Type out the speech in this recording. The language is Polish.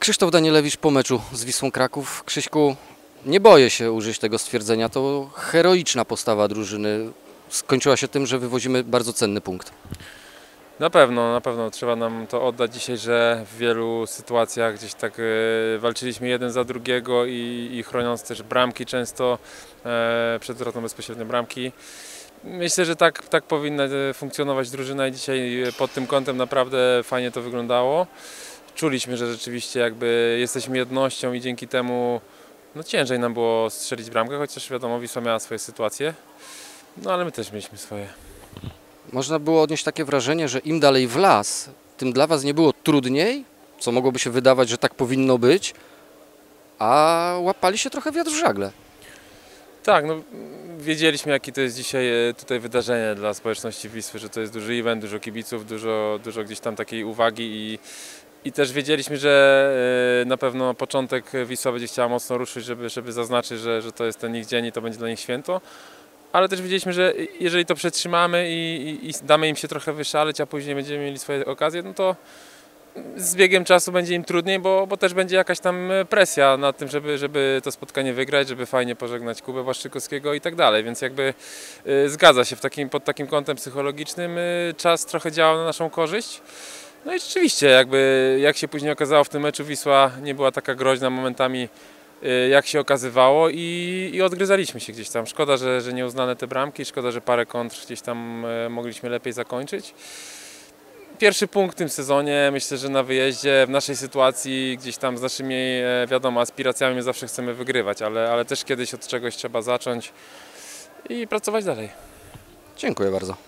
Krzysztof Danielewicz po meczu z Wisłą Kraków. Krzyśku, nie boję się użyć tego stwierdzenia, to heroiczna postawa drużyny skończyła się tym, że wywozimy bardzo cenny punkt. Na pewno trzeba nam to oddać dzisiaj, że w wielu sytuacjach gdzieś tak walczyliśmy jeden za drugiego i chroniąc też bramki często przed utratą bezpośrednio bramki. Myślę, że tak powinna funkcjonować drużyna i dzisiaj pod tym kątem naprawdę fajnie to wyglądało. Czuliśmy, że rzeczywiście jakby jesteśmy jednością i dzięki temu no ciężej nam było strzelić bramkę, chociaż wiadomo, Wisła miała swoje sytuacje, no ale my też mieliśmy swoje. Można było odnieść takie wrażenie, że im dalej w las, tym dla Was nie było trudniej, co mogłoby się wydawać, że tak powinno być, a łapali się trochę wiatr w żagle. Tak, no wiedzieliśmy, jakie to jest dzisiaj tutaj wydarzenie dla społeczności Wisły, że to jest duży event, dużo kibiców, dużo gdzieś tam takiej uwagi i też wiedzieliśmy, że na pewno początek Wisła będzie chciała mocno ruszyć, żeby zaznaczyć, że to jest ten ich dzień i to będzie dla nich święto. Ale też wiedzieliśmy, że jeżeli to przetrzymamy i damy im się trochę wyszaleć, a później będziemy mieli swoje okazje, no to z biegiem czasu będzie im trudniej, bo też będzie jakaś tam presja na tym, żeby to spotkanie wygrać, żeby fajnie pożegnać Kubę Błaszczykowskiego i tak dalej, więc jakby zgadza się, pod takim kątem psychologicznym czas trochę działa na naszą korzyść. No i rzeczywiście, jak się później okazało w tym meczu, Wisła nie była taka groźna momentami, jak się okazywało i odgryzaliśmy się gdzieś tam. Szkoda, że nieuznane te bramki, szkoda, że parę kontr gdzieś tam mogliśmy lepiej zakończyć. Pierwszy punkt w tym sezonie, myślę, że na wyjeździe, w naszej sytuacji, gdzieś tam z naszymi, wiadomo, aspiracjami my zawsze chcemy wygrywać, ale też kiedyś od czegoś trzeba zacząć i pracować dalej. Dziękuję bardzo.